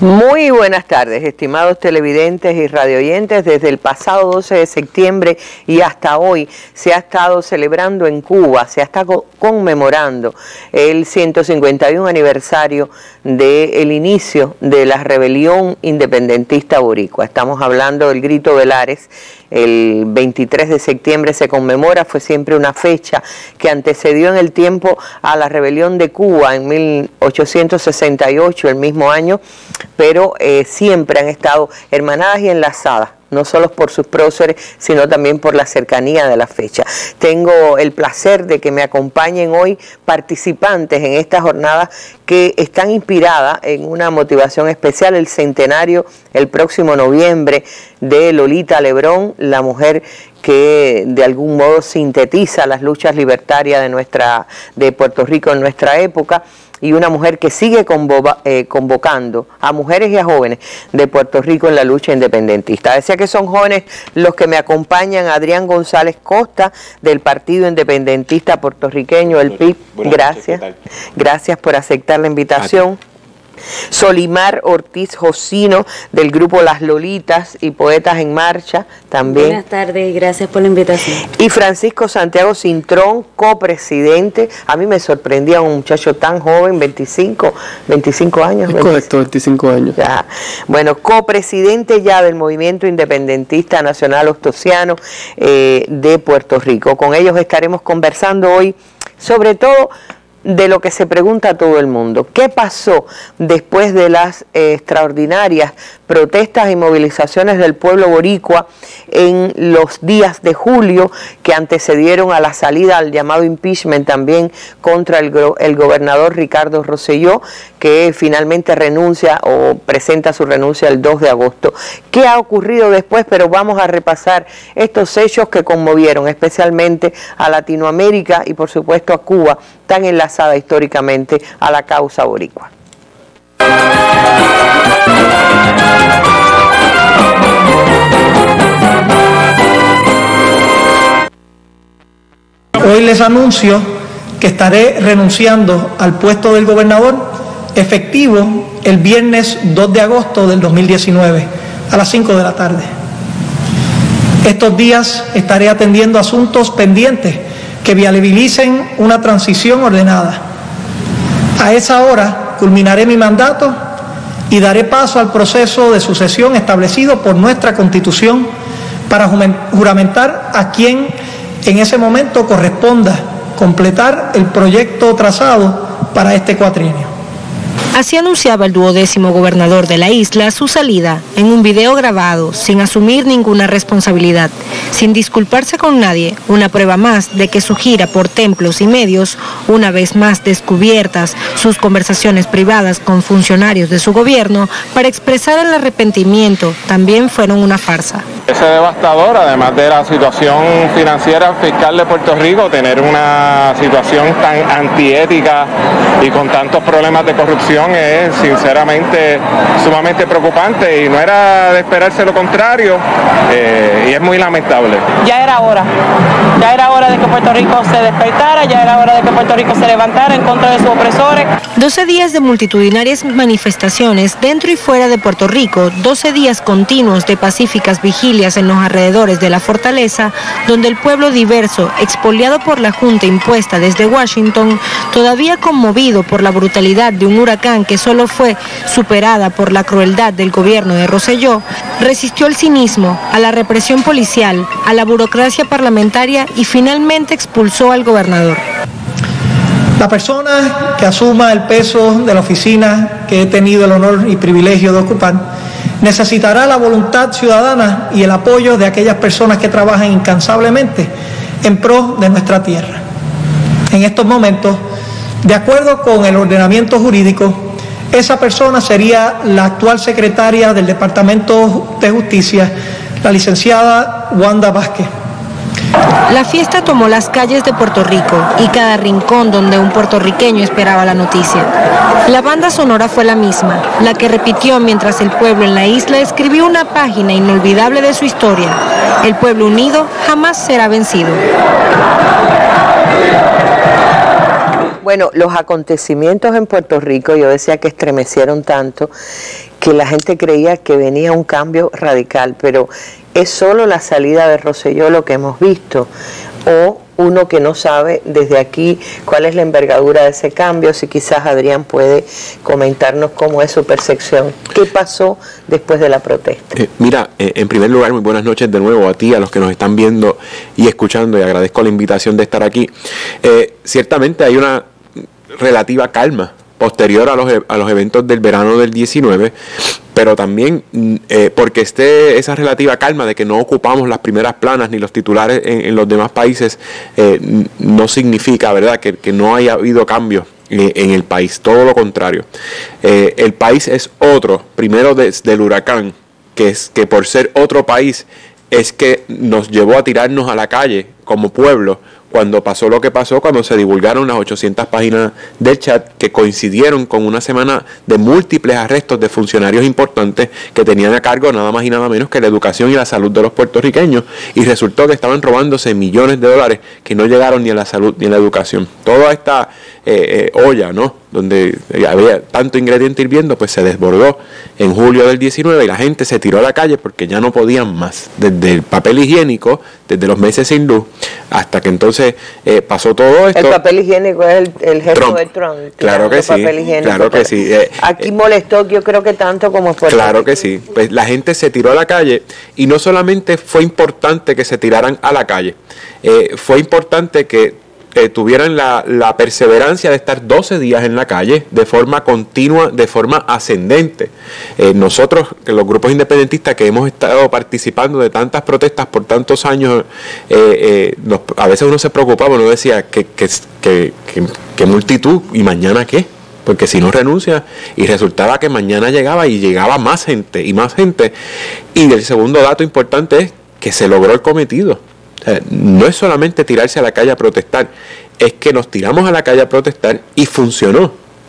Muy buenas tardes, estimados televidentes y radioyentes. Desde el pasado 12 de septiembre y hasta hoy se ha estado celebrando en Cuba, se ha estado conmemorando el 151 aniversario del inicio de la rebelión independentista boricua. Estamos hablando del Grito de Lares. El 23 de septiembre se conmemora, fue siempre una fecha que antecedió en el tiempo a la rebelión de Cuba en 1868, el mismo año, pero siempre han estado hermanadas y enlazadas, no solo por sus próceres, sino también por la cercanía de la fecha. Tengo el placer de que me acompañen hoy participantes en esta jornada que están inspiradas en una motivación especial, el centenario el próximo noviembre de Lolita Lebrón, la mujer que de algún modo sintetiza las luchas libertarias de Puerto Rico en nuestra época, y una mujer que sigue convocando a mujeres y a jóvenes de Puerto Rico en la lucha independentista. Decía que son jóvenes los que me acompañan: Adrián González Costa, del Partido Independentista Puertorriqueño, el PIB. Gracias. Gracias por aceptar la invitación. Solimar Ortiz Josino, del grupo Las Lolitas y Poetas en Marcha, también. Buenas tardes y gracias por la invitación. Y Francisco Santiago Cintrón, copresidente. A mí me sorprendía un muchacho tan joven, 25 años. Es correcto, 25 años. Ya. Bueno, copresidente ya del Movimiento Independentista Nacional Ostosiano de Puerto Rico. Con ellos estaremos conversando hoy, sobre todo de lo que se pregunta a todo el mundo: ¿qué pasó después de las extraordinarias protestas y movilizaciones del pueblo boricua en los días de julio que antecedieron a la salida al llamado impeachment también contra el gobernador Ricardo Rosselló, que finalmente renuncia o presenta su renuncia el 2 de agosto? ¿Qué ha ocurrido después? Pero vamos a repasar estos hechos que conmovieron especialmente a Latinoamérica y por supuesto a Cuba, tan enlazada históricamente a la causa boricua. Hoy les anuncio que estaré renunciando al puesto del gobernador, efectivo el viernes 2 de agosto del 2019 a las 5 de la tarde. Estos días estaré atendiendo asuntos pendientes que viabilicen una transición ordenada. A esa hora culminaré mi mandato y daré paso al proceso de sucesión establecido por nuestra Constitución para juramentar a quien en ese momento corresponda completar el proyecto trazado para este cuatrienio. Así anunciaba el 12º gobernador de la isla su salida en un video grabado, sin asumir ninguna responsabilidad, sin disculparse con nadie, una prueba más de que su gira por templos y medios, una vez más descubiertas sus conversaciones privadas con funcionarios de su gobierno para expresar el arrepentimiento, también fueron una farsa. Es devastador, además de la situación financiera fiscal de Puerto Rico, tener una situación tan antiética y con tantos problemas de corrupción es sinceramente sumamente preocupante, y no era de esperarse lo contrario, y es muy lamentable. Ya era hora de que Puerto Rico se despertara, ya era hora de que Puerto Rico se levantara en contra de sus opresores. 12 días de multitudinarias manifestaciones dentro y fuera de Puerto Rico, 12 días continuos de pacíficas vigilias en los alrededores de la fortaleza, donde el pueblo diverso, expoliado por la junta impuesta desde Washington, todavía conmovido por la brutalidad de un huracán que solo fue superada por la crueldad del gobierno de Rosselló, resistió al cinismo, a la represión policial, a la burocracia parlamentaria y finalmente expulsó al gobernador. La persona que asuma el peso de la oficina que he tenido el honor y privilegio de ocupar necesitará la voluntad ciudadana y el apoyo de aquellas personas que trabajan incansablemente en pro de nuestra tierra. En estos momentos, de acuerdo con el ordenamiento jurídico, esa persona sería la actual secretaria del Departamento de Justicia, la licenciada Wanda Vázquez. La fiesta tomó las calles de Puerto Rico y cada rincón donde un puertorriqueño esperaba la noticia. La banda sonora fue la misma, la que repitió mientras el pueblo en la isla escribió una página inolvidable de su historia. El pueblo unido jamás será vencido. Bueno, los acontecimientos en Puerto Rico, yo decía que estremecieron tanto que la gente creía que venía un cambio radical, pero es solo la salida de Rosselló lo que hemos visto, o uno que no sabe desde aquí cuál es la envergadura de ese cambio. Si quizás Adrián puede comentarnos cómo es su percepción. ¿Qué pasó después de la protesta? Mira, en primer lugar, muy buenas noches de nuevo a ti, a los que nos están viendo y escuchando, y agradezco la invitación de estar aquí. Ciertamente hay una relativa calma posterior a los eventos del verano del 19, pero también porque esa relativa calma de que no ocupamos las primeras planas ni los titulares en los demás países, no significa, ¿verdad?, que no haya habido cambios en el país, todo lo contrario. El país es otro, primero desde el huracán, que por ser otro país es que nos llevó a tirarnos a la calle como pueblo cuando pasó lo que pasó, cuando se divulgaron las 800 páginas del chat que coincidieron con una semana de múltiples arrestos de funcionarios importantes que tenían a cargo nada más y nada menos que la educación y la salud de los puertorriqueños, y resultó que estaban robándose millones de dólares que no llegaron ni a la salud ni a la educación. Toda esta olla, ¿no?, donde había tanto ingrediente hirviendo, pues se desbordó en julio del 19 y la gente se tiró a la calle porque ya no podían más, desde el papel higiénico, desde los meses sin luz, hasta que entonces pasó todo esto. El papel higiénico es el gesto de Trump. Claro que sí, claro que sí. Aquí molestó, yo creo que tanto como fue. Claro que sí. Pues la gente se tiró a la calle, y no solamente fue importante que se tiraran a la calle, fue importante que tuvieran la perseverancia de estar 12 días en la calle de forma continua, de forma ascendente. Nosotros, los grupos independentistas que hemos estado participando de tantas protestas por tantos años, a veces uno se preocupaba, uno decía que multitud, ¿y mañana qué? Porque si no renuncia, y resultaba que mañana llegaba y llegaba más gente y más gente. Y el segundo dato importante es que se logró el cometido. No es solamente tirarse a la calle a protestar, es que nos tiramos a la calle a protestar y funcionó.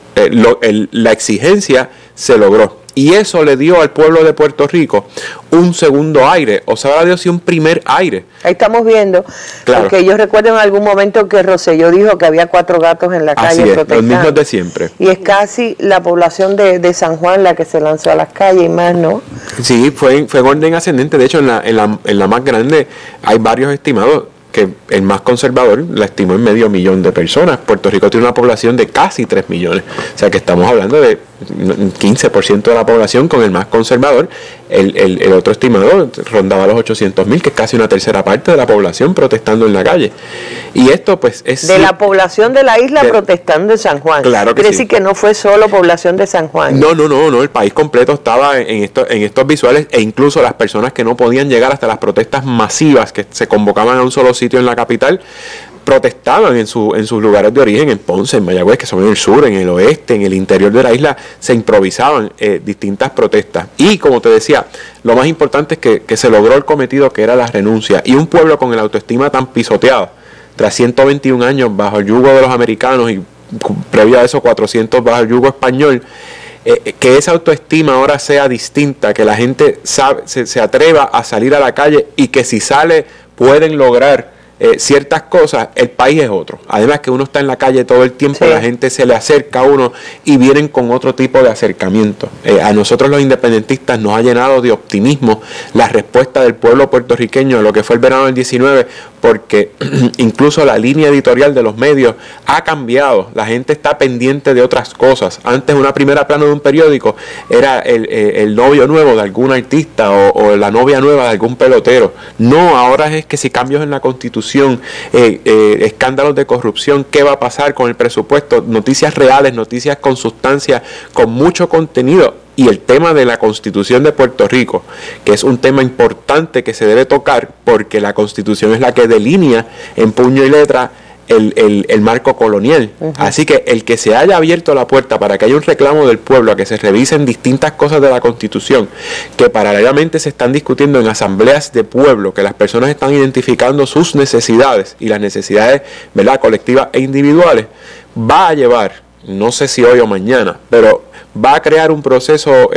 La exigencia se logró. Y eso le dio al pueblo de Puerto Rico un segundo aire, o sea, Dios, sí, un primer aire. Ahí estamos viendo, claro, porque yo recuerdo en algún momento que Rosselló dijo que había 4 gatos en la calle protestando. Los mismos de siempre. Y es casi la población de San Juan la que se lanzó a las calles y más, ¿no? Sí, fue en orden ascendente. De hecho, en la más grande hay varios estimados, que el más conservador la estimó en 500,000 de personas. Puerto Rico tiene una población de casi 3 millones. O sea que estamos hablando de 15% de la población con el más conservador. El otro estimado rondaba los 800,000, que es casi una tercera parte de la población protestando en la calle. Y esto pues es... De la población de la isla protestando en San Juan. Claro que Quiere sí. decir que no fue solo población de San Juan. No, el país completo estaba en estos visuales, e incluso las personas que no podían llegar hasta las protestas masivas que se convocaban a un solo sitio en la capital, protestaban en sus lugares de origen, en Ponce, en Mayagüez, que son en el sur, en el oeste, en el interior de la isla, se improvisaban distintas protestas. Y como te decía, lo más importante es que se logró el cometido, que era la renuncia. Y un pueblo con el autoestima tan pisoteado, tras 121 años bajo el yugo de los americanos y previo a eso 400 bajo el yugo español, que esa autoestima ahora sea distinta, que la gente se atreva a salir a la calle, y que si sale pueden lograr ciertas cosas, el país es otro. Además que uno está en la calle todo el tiempo, sí. La gente se le acerca a uno y vienen con otro tipo de acercamiento. A nosotros los independentistas nos ha llenado de optimismo la respuesta del pueblo puertorriqueño a lo que fue el verano del 19, porque incluso la línea editorial de los medios ha cambiado. La gente está pendiente de otras cosas. Antes una primera plana de un periódico era el novio nuevo de algún artista o la novia nueva de algún pelotero. No, ahora es que si cambios en la Constitución, escándalos de corrupción, qué va a pasar con el presupuesto, noticias reales, noticias con sustancia, con mucho contenido. Y el tema de la Constitución de Puerto Rico, que es un tema importante que se debe tocar, porque la Constitución es la que delinea en puño y letra el marco colonial. Uh-huh. Así que el que se haya abierto la puerta para que haya un reclamo del pueblo a que se revisen distintas cosas de la Constitución, que paralelamente se están discutiendo en asambleas de pueblo, que las personas están identificando sus necesidades y las necesidades, ¿verdad?, colectivas e individuales, va a llevar, no sé si hoy o mañana, pero va a crear un proceso,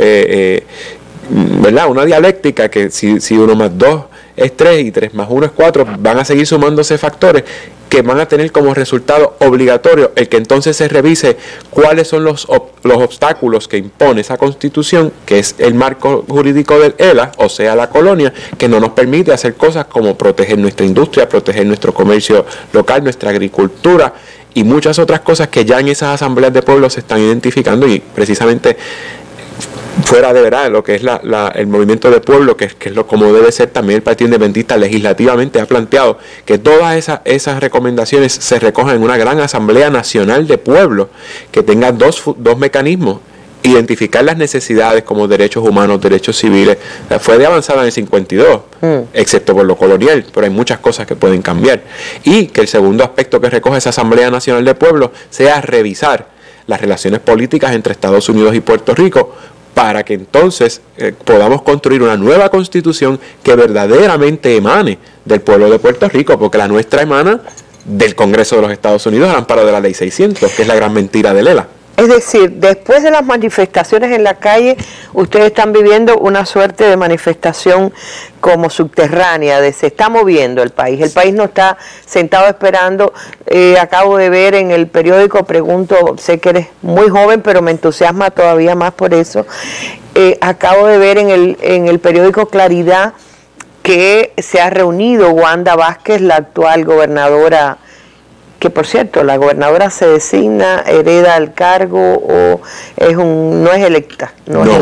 ¿verdad?, una dialéctica que si 1 más 2 es 3 y 3 más 1 es 4, van a seguir sumándose factores, que van a tener como resultado obligatorio el que entonces se revise cuáles son los obstáculos que impone esa Constitución, que es el marco jurídico del ELA, o sea, la colonia, que no nos permite hacer cosas como proteger nuestra industria, proteger nuestro comercio local, nuestra agricultura y muchas otras cosas que ya en esas asambleas de pueblos se están identificando, y precisamente fuera de verdad lo que es el movimiento de pueblo, que es lo como debe ser también el Partido Independentista legislativamente ha planteado que todas esas recomendaciones se recojan en una gran asamblea nacional de pueblo que tenga dos mecanismos: identificar las necesidades como derechos humanos, derechos civiles. Fue de avanzada en el 52, excepto por lo colonial, pero hay muchas cosas que pueden cambiar. Y que el segundo aspecto que recoge esa Asamblea Nacional de Pueblos sea revisar las relaciones políticas entre Estados Unidos y Puerto Rico, para que entonces podamos construir una nueva Constitución que verdaderamente emane del pueblo de Puerto Rico, porque la nuestra emana del Congreso de los Estados Unidos al amparo de la Ley 600, que es la gran mentira del ELA. Es decir, después de las manifestaciones en la calle, ustedes están viviendo una suerte de manifestación como subterránea, se está moviendo el país no está sentado esperando. Acabo de ver en el periódico, pregunto, sé que eres muy joven, pero me entusiasma todavía más por eso, acabo de ver en el periódico Claridad que se ha reunido Wanda Vázquez, la actual gobernadora, que por cierto, la gobernadora se designa, hereda el cargo o no es electa.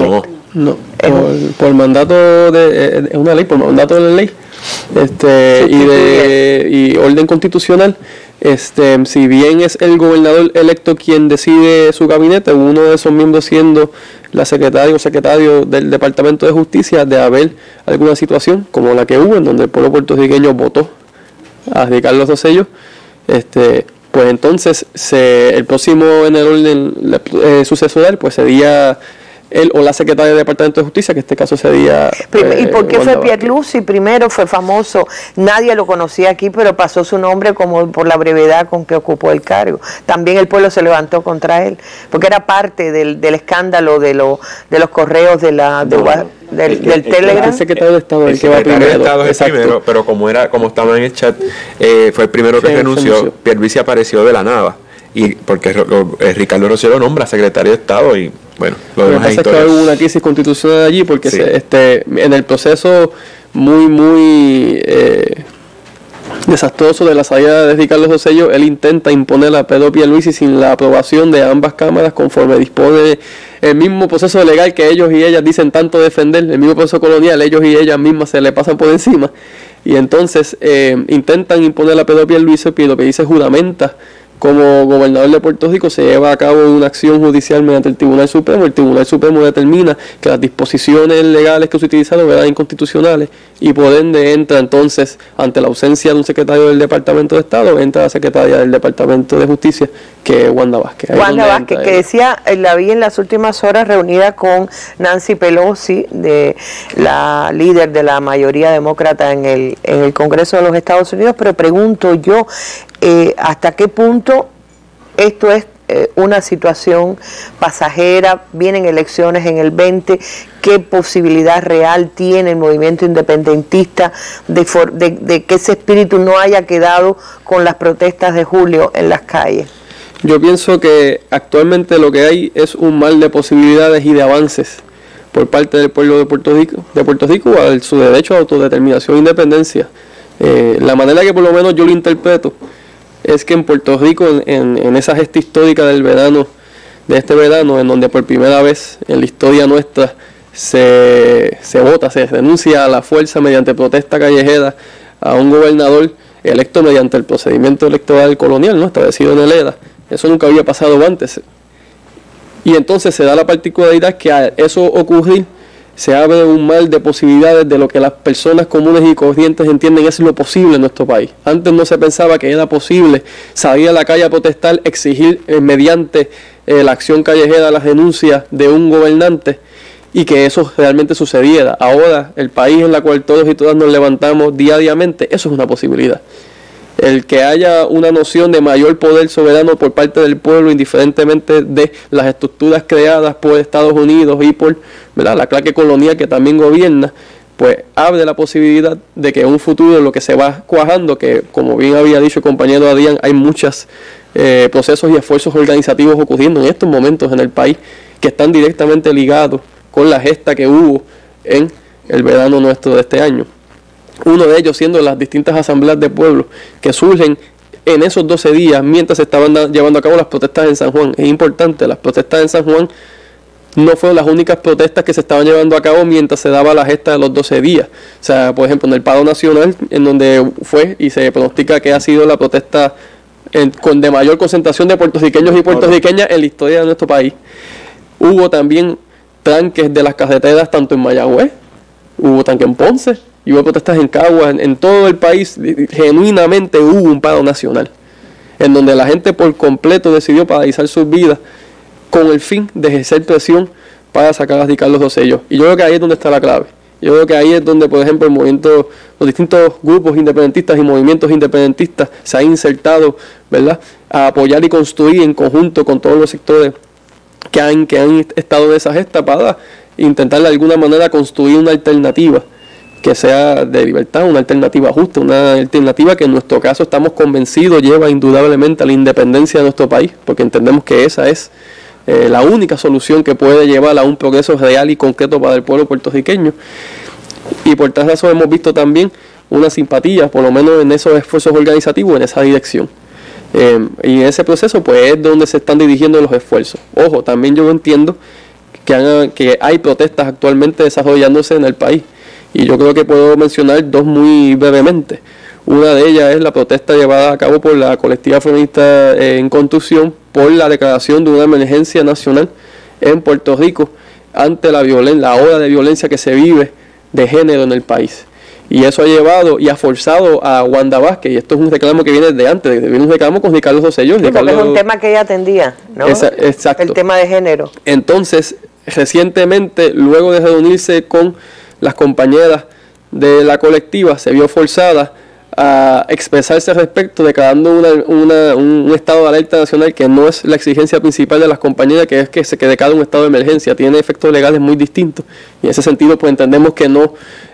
Por mandato es una ley, por mandato de la ley y orden constitucional. Si bien es el gobernador electo quien decide su gabinete, uno de esos miembros siendo la secretaria o secretario del Departamento de Justicia, de haber alguna situación como la que hubo, en donde el pueblo puertorriqueño votó a Ricardo Rosselló, pues entonces el próximo en el orden sucesoral pues sería él o la secretaria del Departamento de Justicia, que en este caso sería... ¿Y por qué fue Pierluisi primero? Fue famoso, nadie lo conocía aquí, pero pasó su nombre como por la brevedad con que ocupó el cargo. También el pueblo se levantó contra él, porque era parte del escándalo de los correos del Telegram. El secretario de Estado, el que va primero. Estado es el primero, pero como estaba en el chat, fue el primero que renunció. Pierluisi apareció de la nada, y porque Ricardo Rosselló nombra secretario de Estado, y bueno, lo que pasa es que hubo una crisis constitucional allí, porque sí, en el proceso muy desastroso de la salida de Ricardo Rosselló, él intenta imponer a Pedro Pierluisi sin la aprobación de ambas cámaras, conforme dispone el mismo proceso legal que ellos y ellas dicen tanto defender, el mismo proceso colonial, ellos y ellas mismas se le pasan por encima, y entonces intentan imponer a Pedro Pierluisi juramenta como gobernador de Puerto Rico, se lleva a cabo una acción judicial mediante el Tribunal Supremo. El Tribunal Supremo determina que las disposiciones legales que se utilizaron eran inconstitucionales, y por ende entra entonces, ante la ausencia de un secretario del Departamento de Estado, entra la secretaria del Departamento de Justicia, que es Wanda Vázquez. Wanda Vázquez, que decía, la vi en las últimas horas reunida con Nancy Pelosi, de la líder de la mayoría demócrata en el Congreso de los Estados Unidos, pero pregunto yo, ¿hasta qué punto esto es una situación pasajera? Vienen elecciones en el 20, ¿qué posibilidad real tiene el movimiento independentista de que ese espíritu no haya quedado con las protestas de julio en las calles? Yo pienso que actualmente lo que hay es un mar de posibilidades y de avances por parte del pueblo de Puerto Rico a su derecho a autodeterminación e independencia. La manera que por lo menos yo lo interpreto es que en Puerto Rico, en esa gesta histórica del verano, de este verano, en donde por primera vez en la historia nuestra se renuncia a la fuerza mediante protesta callejera a un gobernador electo mediante el procedimiento electoral colonial, ¿no?, establecido en el ELA. Eso nunca había pasado antes. Y entonces se da la particularidad que a eso ocurrir se abre un mar de posibilidades de lo que las personas comunes y corrientes entienden es lo posible en nuestro país. Antes no se pensaba que era posible salir a la calle a protestar, exigir mediante la acción callejera la renuncia de un gobernante y que eso realmente sucediera. Ahora, el país en el cual todos y todas nos levantamos diariamente, eso es una posibilidad. El que haya una noción de mayor poder soberano por parte del pueblo, indiferentemente de las estructuras creadas por Estados Unidos y por, ¿verdad?, la clase colonial que también gobierna, pues abre la posibilidad de que en un futuro lo que se va cuajando, que como bien había dicho el compañero Adrián, hay muchos procesos y esfuerzos organizativos ocurriendo en estos momentos en el país que están directamente ligados con la gesta que hubo en el verano nuestro de este año. Uno de ellos siendo las distintas asambleas de pueblos que surgen en esos 12 días mientras se estaban llevando a cabo las protestas en San Juan. Es importante, las protestas en San Juan no fueron las únicas protestas que se estaban llevando a cabo mientras se daba la gesta de los 12 días. O sea, por ejemplo, en el paro nacional, en donde fue y se pronostica que ha sido la protesta de mayor concentración de puertorriqueños y puertorriqueñas en la historia de nuestro país. Hubo también tranques de las carreteras tanto en Mayagüez, hubo tranque en Ponce, y hubo protestas en Caguas, en todo el país. Genuinamente hubo un paro nacional, en donde la gente por completo decidió paralizar sus vidas con el fin de ejercer presión para sacar a Ricardo Rosselló. Y yo creo que ahí es donde está la clave. Yo creo que ahí es donde, por ejemplo, los distintos grupos independentistas y movimientos independentistas se han insertado, ¿verdad?, a apoyar y construir en conjunto con todos los sectores que han estado en esa gesta para intentar de alguna manera construir una alternativa que sea de libertad, una alternativa justa, una alternativa que en nuestro caso estamos convencidos lleva indudablemente a la independencia de nuestro país, porque entendemos que esa es la única solución que puede llevar a un progreso real y concreto para el pueblo puertorriqueño. Y por tal razón hemos visto también una simpatía, por lo menos en esos esfuerzos organizativos, en esa dirección. Y en ese proceso pues es donde se están dirigiendo los esfuerzos. Ojo, también yo entiendo que hay protestas actualmente desarrollándose en el país, y yo creo que puedo mencionar dos muy brevemente. Una de ellas es la protesta llevada a cabo por la colectiva feminista en construcción por la declaración de una emergencia nacional en Puerto Rico ante la ola de violencia que se vive de género en el país. Y eso ha llevado y ha forzado a Wanda Vázquez, y esto es un reclamo que viene de antes, viene un reclamo con Ricardo Rosselló. Sí, porque es un tema que ella atendía, ¿no? Exacto. El tema de género. Entonces, recientemente, luego de reunirse con las compañeras de la colectiva, se vio forzada a expresarse al respecto, declarando un estado de alerta nacional, que no es la exigencia principal de las compañeras, que es que se declare un estado de emergencia. Tiene efectos legales muy distintos, y en ese sentido pues entendemos que no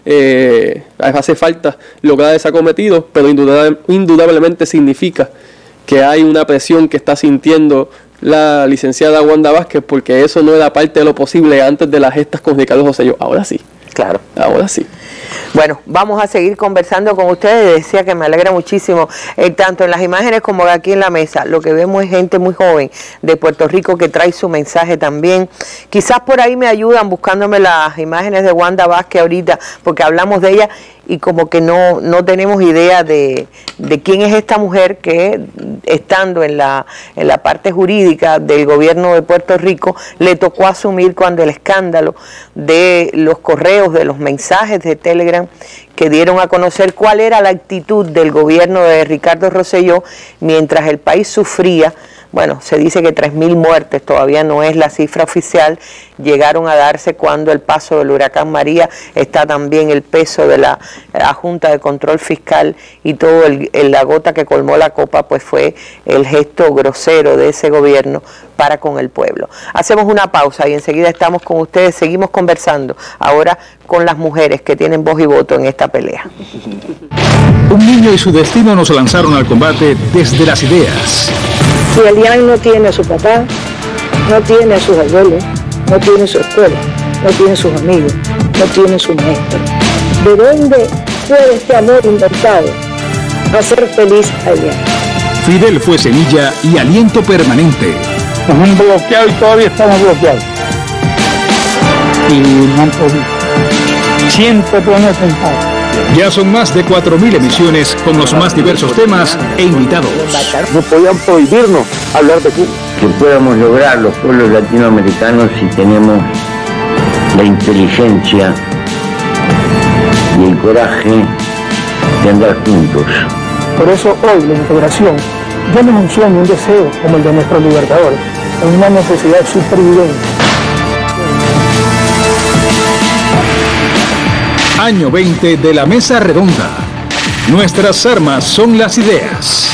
hace falta lograr ese cometido, pero indudablemente significa que hay una presión que está sintiendo la licenciada Wanda Vázquez, porque eso no era parte de lo posible antes de las gestas con Ricardo Rosselló. Ahora sí. Claro. Ahora sí. Bueno, vamos a seguir conversando con ustedes. Decía que me alegra muchísimo, tanto en las imágenes como aquí en la mesa. Lo que vemos es gente muy joven de Puerto Rico que trae su mensaje también. Quizás por ahí me ayudan buscándome las imágenes de Wanda Vázquez ahorita, porque hablamos de ella y como que no tenemos idea de quién es esta mujer que, estando en la parte jurídica del gobierno de Puerto Rico, le tocó asumir cuando el escándalo de los correos, de los mensajes de Telegram que dieron a conocer cuál era la actitud del gobierno de Ricardo Rosselló mientras el país sufría. Bueno, se dice que 3.000 muertes, todavía no es la cifra oficial, llegaron a darse cuando el paso del huracán María, está también el peso de la Junta de Control Fiscal, y todo la gota que colmó la copa pues fue el gesto grosero de ese gobierno para con el pueblo. Hacemos una pausa y enseguida estamos con ustedes, seguimos conversando ahora con las mujeres que tienen voz y voto en esta pelea. Un niño y su destino nos lanzaron al combate desde las ideas. Si Elian no tiene a su papá, no tiene a sus abuelos, no tiene su escuela, no tiene sus amigos, no tiene su maestro, ¿de dónde puede este amor inventado hacer feliz a Elian? Fidel fue semilla y aliento permanente. Nos han bloqueado y todavía estamos bloqueados. Y no han podido. Siempre podemos tentar. Ya son más de 4.000 emisiones con los más diversos temas e invitados. No podían prohibirnos hablar de Cuba. Que podamos lograr los pueblos latinoamericanos si tenemos la inteligencia y el coraje de andar juntos. Por eso hoy la integración ya no es un sueño, un deseo como el de nuestros libertadores, es una necesidad superviviente. Año 20 de la Mesa Redonda. Nuestras armas son las ideas.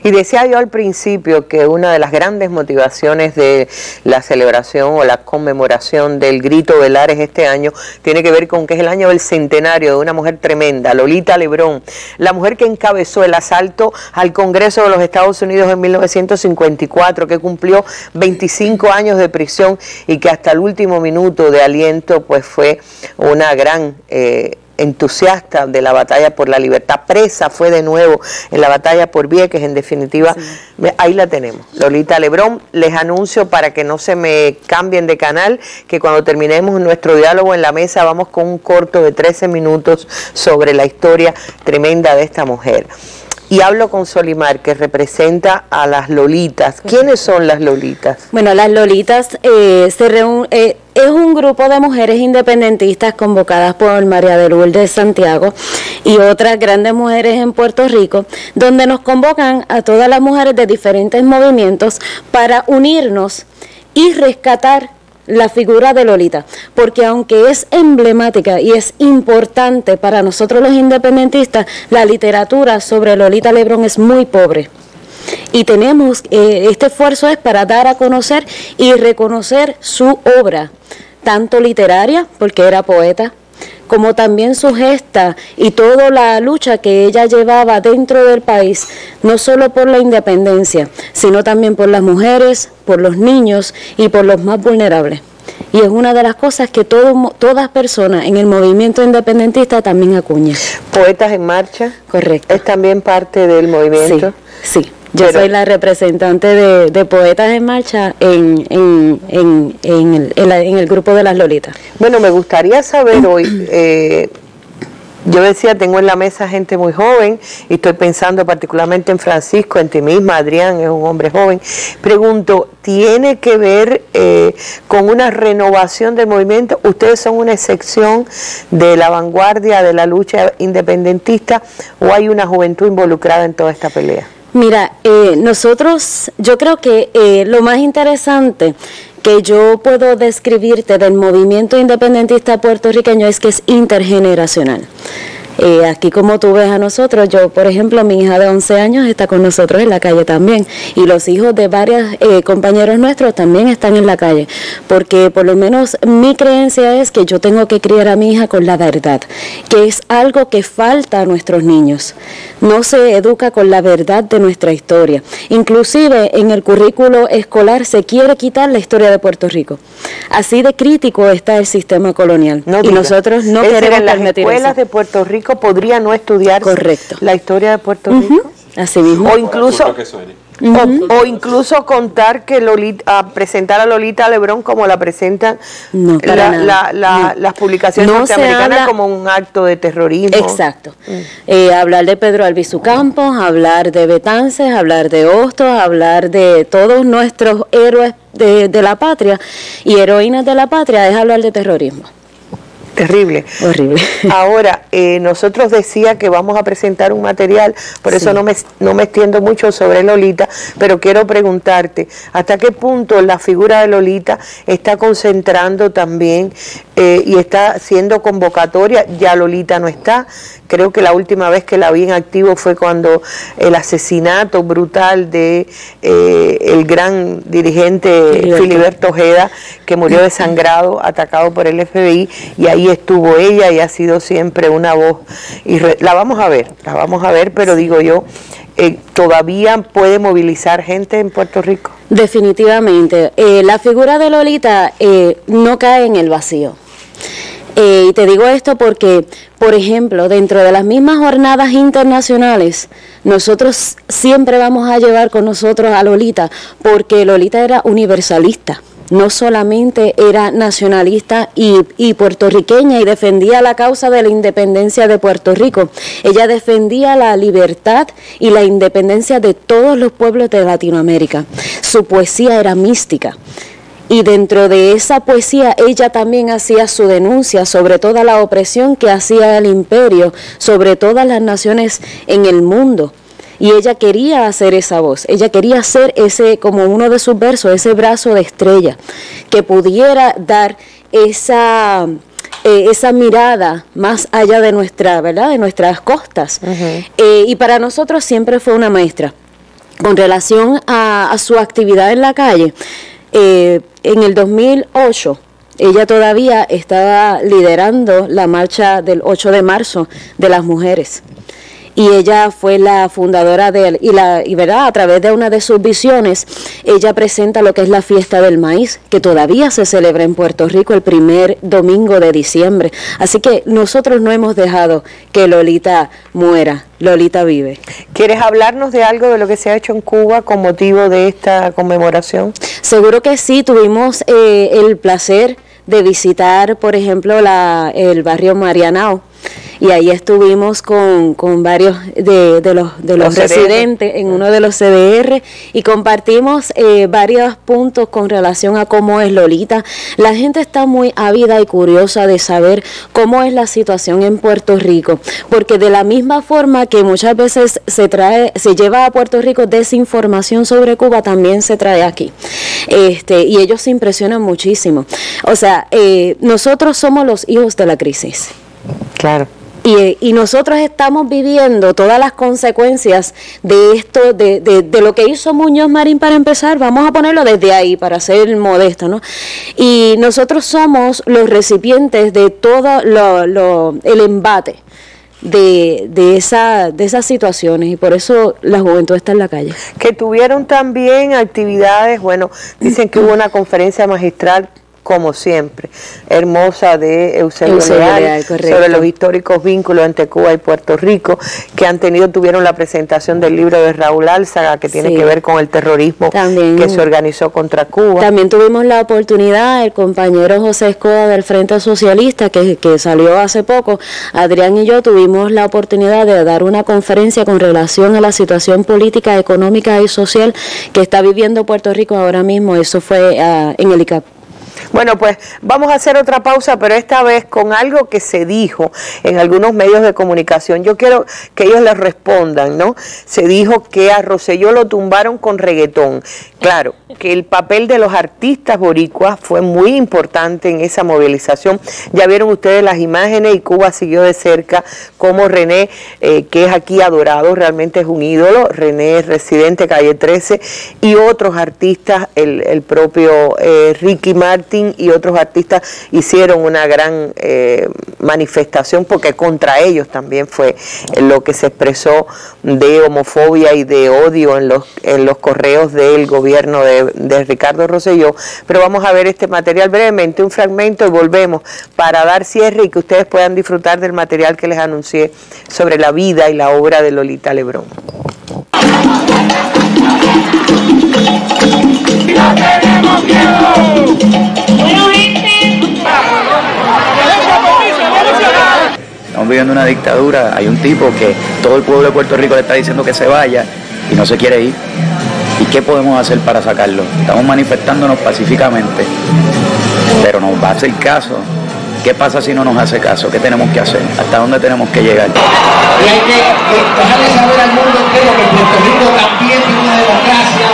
Y decía yo al principio que una de las grandes motivaciones de la celebración o la conmemoración del Grito de Lares este año tiene que ver con que es el año del centenario de una mujer tremenda, Lolita Lebrón, la mujer que encabezó el asalto al Congreso de los Estados Unidos en 1954, que cumplió 25 años de prisión y que hasta el último minuto de aliento pues fue una gran entusiasta de la batalla por la libertad. Presa fue de nuevo en la batalla por Vieques. En definitiva, sí, ahí la tenemos, Lolita Lebrón. Les anuncio, para que no se me cambien de canal, que cuando terminemos nuestro diálogo en la mesa vamos con un corto de 13 minutos sobre la historia tremenda de esta mujer. Y hablo con Solimar, que representa a las Lolitas. ¿Quiénes son las Lolitas? Bueno, las Lolitas es un grupo de mujeres independentistas convocadas por María de Lourdes Santiago y otras grandes mujeres en Puerto Rico, donde nos convocan a todas las mujeres de diferentes movimientos para unirnos y rescatar la figura de Lolita, porque aunque es emblemática y es importante para nosotros los independentistas, la literatura sobre Lolita Lebrón es muy pobre. Y tenemos, este esfuerzo es para dar a conocer y reconocer su obra, tanto literaria, porque era poeta, como también su gesta y toda la lucha que ella llevaba dentro del país, no solo por la independencia, sino también por las mujeres, por los niños y por los más vulnerables. Y es una de las cosas que todas personas en el movimiento independentista también acuñan. ¿Poetas en Marcha? Correcto. ¿Es también parte del movimiento? Sí, sí. Yo soy la representante de Poetas en Marcha en el grupo de las Lolitas. Bueno, me gustaría saber hoy, yo decía, tengo en la mesa gente muy joven y estoy pensando particularmente en Francisco, en ti misma. Adrián es un hombre joven. Pregunto, ¿tiene que ver con una renovación del movimiento? ¿Ustedes son una excepción de la vanguardia de la lucha independentista o hay una juventud involucrada en toda esta pelea? Mira, yo creo que lo más interesante que yo puedo describirte del movimiento independentista puertorriqueño es que es intergeneracional. Aquí, como tú ves a nosotros, yo, por ejemplo, mi hija de 11 años está con nosotros en la calle también, y los hijos de varios compañeros nuestros también están en la calle, porque por lo menos mi creencia es que yo tengo que criar a mi hija con la verdad, que es algo que falta a nuestros niños. No se educa con la verdad de nuestra historia. Inclusive en el currículo escolar se quiere quitar la historia de Puerto Rico. Así de crítico está el sistema colonial. Y nosotros no queremos permitir eso. ¿En las escuelas de Puerto Rico podría no estudiarse la historia de Puerto Rico? Así mismo. O incluso, o incluso contar que presentar a Lolita Lebrón como la presentan las publicaciones norteamericanas como un acto de terrorismo. Exacto. Hablar de Pedro Albizu Campos, hablar de Betances, hablar de Hostos, hablar de todos nuestros héroes de la patria y heroínas de la patria es hablar de terrorismo. Terrible. Horrible. Ahora, nosotros decía que vamos a presentar un material, por eso no me extiendo mucho sobre Lolita, pero quiero preguntarte, ¿hasta qué punto la figura de Lolita está concentrando también y está siendo convocatoria? Ya Lolita no está. Creo que la última vez que la vi en activo fue cuando el asesinato brutal de el gran dirigente Filiberto Ojeda, que murió desangrado, atacado por el FBI, y ahí estuvo ella y ha sido siempre una voz. Y la vamos a ver, pero digo yo, ¿todavía puede movilizar gente en Puerto Rico? Definitivamente. La figura de Lolita no cae en el vacío. Y te digo esto porque, por ejemplo, dentro de las mismas jornadas internacionales, nosotros siempre vamos a llevar con nosotros a Lolita, porque Lolita era universalista. No solamente era nacionalista y puertorriqueña y defendía la causa de la independencia de Puerto Rico, ella defendía la libertad y la independencia de todos los pueblos de Latinoamérica. Su poesía era mística. Y dentro de esa poesía ella también hacía su denuncia sobre toda la opresión que hacía el imperio, sobre todas las naciones en el mundo. Y ella quería hacer esa voz, ella quería hacer ese, como uno de sus versos, ese brazo de estrella, que pudiera dar esa mirada más allá de nuestra, ¿verdad?, de nuestras costas. Y para nosotros siempre fue una maestra. con relación a su actividad en la calle, en el 2008, ella todavía estaba liderando la marcha del 8 de marzo de las mujeres. Y ella fue la fundadora y verdad, a través de una de sus visiones, ella presenta lo que es la fiesta del maíz, que todavía se celebra en Puerto Rico el primer domingo de diciembre. Así que nosotros no hemos dejado que Lolita muera, Lolita vive. ¿Quieres hablarnos de algo de lo que se ha hecho en Cuba con motivo de esta conmemoración? Seguro que sí, tuvimos el placer de visitar, por ejemplo, el barrio Marianao. Y ahí estuvimos con varios de los residentes en uno de los CDR y compartimos varios puntos con relación a cómo es Lolita. La gente está muy ávida y curiosa de saber cómo es la situación en Puerto Rico, porque de la misma forma que muchas veces se lleva a Puerto Rico desinformación sobre Cuba, también se trae aquí. Y ellos se impresionan muchísimo. O sea, nosotros somos los hijos de la crisis. Claro. Y nosotros estamos viviendo todas las consecuencias de esto, de lo que hizo Muñoz Marín para empezar. Vamos a ponerlo desde ahí para ser modesto, ¿no? Y nosotros somos los recipientes de todo el embate de esas situaciones, y por eso la juventud está en la calle. Que tuvieron también actividades, bueno, dicen que hubo una conferencia magistral, como siempre, hermosa, de Eusebio Leal, sobre los históricos vínculos entre Cuba y Puerto Rico, que tuvieron la presentación del libro de Raúl Álzaga, que tiene que ver con el terrorismo también, que se organizó contra Cuba. También tuvimos la oportunidad, el compañero José Escoda del Frente Socialista, que salió hace poco, Adrián y yo tuvimos la oportunidad de dar una conferencia con relación a la situación política, económica y social que está viviendo Puerto Rico ahora mismo. Eso fue en el ICAP. Bueno, pues vamos a hacer otra pausa, pero esta vez con algo que se dijo en algunos medios de comunicación. Yo quiero que ellos les respondan, ¿no? Se dijo que a Rosselló lo tumbaron con reggaetón. Claro, que el papel de los artistas boricuas fue muy importante en esa movilización. Ya vieron ustedes las imágenes y Cuba siguió de cerca cómo René, que es aquí adorado, realmente es un ídolo. René es residente, calle 13, y otros artistas, el propio Ricky Martin y otros artistas hicieron una gran manifestación, porque contra ellos también fue lo que se expresó de homofobia y de odio en los correos del gobierno de Ricardo Rosselló. Pero vamos a ver este material brevemente, un fragmento, y volvemos para dar cierre y que ustedes puedan disfrutar del material que les anuncié sobre la vida y la obra de Lolita Lebrón. ¡No tenemos miedo! Estamos viviendo una dictadura, hay un tipo que todo el pueblo de Puerto Rico le está diciendo que se vaya y no se quiere ir. ¿Y qué podemos hacer para sacarlo? Estamos manifestándonos pacíficamente, pero nos va a hacer caso. ¿Qué pasa si no nos hace caso? ¿Qué tenemos que hacer? ¿Hasta dónde tenemos que llegar? Y hay que dejarle saber al mundo entero que Puerto Rico también tiene una democracia.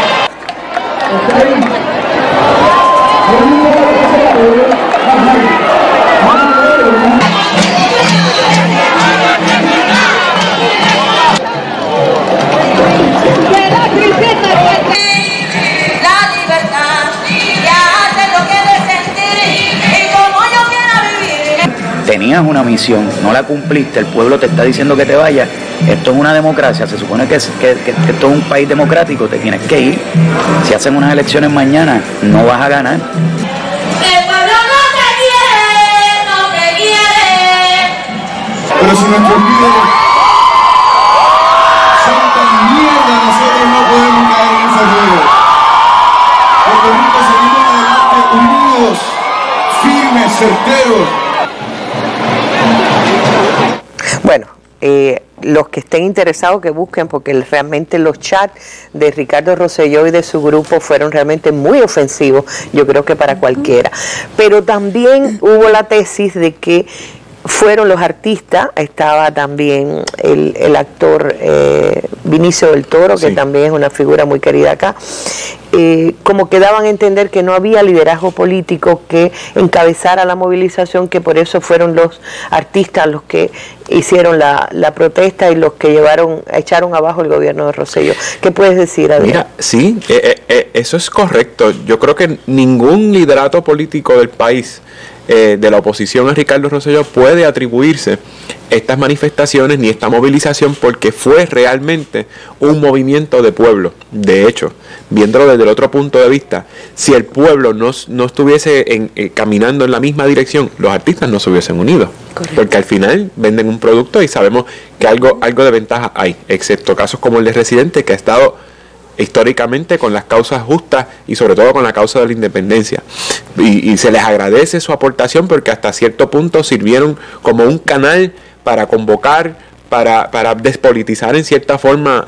Tenías una misión, no la cumpliste, el pueblo te está diciendo que te vayas. Esto es una democracia, se supone que esto es un país democrático, te tienes que ir. Si hacen unas elecciones mañana, no vas a ganar. El pueblo no te quiere. Pero si nuestros líderes son tan mierda, nosotros no podemos caer en ese juego. Puerto Rico seguimos adelante unidos, firmes, certeros. Bueno, los que estén interesados que busquen, porque realmente los chats de Ricardo Rosselló y de su grupo fueron realmente muy ofensivos, yo creo que para cualquiera. Pero también hubo la tesis de que fueron los artistas, estaba también el actor Vinicio del Toro, que también es una figura muy querida acá, como que daban a entender que no había liderazgo político que encabezara la movilización, que por eso fueron los artistas los que hicieron la protesta y los que echaron abajo el gobierno de Rosselló. ¿Qué puedes decir, Adrián? Mira, sí, eso es correcto. Yo creo que ningún liderato político del país, de la oposición a Ricardo Rosselló, puede atribuirse estas manifestaciones ni esta movilización, porque fue realmente un movimiento de pueblo. De hecho, viéndolo desde el otro punto de vista, si el pueblo no estuviese caminando en la misma dirección, los artistas no se hubiesen unido. Correcto. Porque al final venden un producto y sabemos que algo de ventaja hay, excepto casos como el de Residente, que ha estado históricamente con las causas justas y sobre todo con la causa de la independencia, y se les agradece su aportación, porque hasta cierto punto sirvieron como un canal para convocar, para despolitizar en cierta forma